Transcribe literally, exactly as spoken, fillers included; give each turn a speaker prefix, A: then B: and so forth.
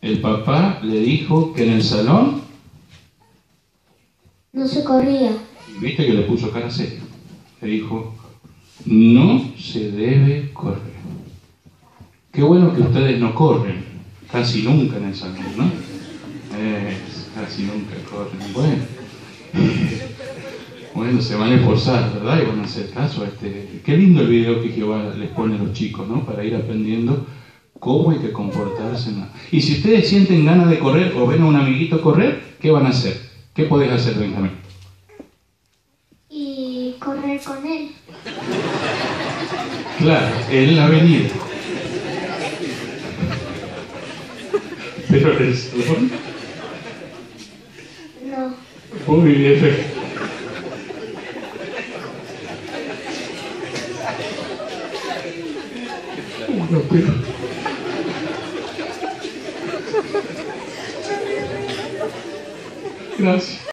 A: El papá le dijo que en el salón
B: no se corría.
A: y viste que le puso cara seria. Le dijo, no se debe correr. Qué bueno que ustedes no corren, casi nunca en el salón, ¿no? Eh, casi nunca corren. Bueno, bueno, se van a esforzar, ¿verdad? Y van a hacer caso a este. Qué lindo el video que Jehová les pone a los chicos, ¿no? Para ir aprendiendo cómo hay que comportarse. Y si ustedes sienten ganas de correr o ven a un amiguito correr, ¿qué van a hacer? ¿Qué podés hacer, Benjamín?
B: Y correr con él.
A: Claro, en la avenida. Pero en el salón.
B: No.
A: Muy bien. No, pero... Gracias.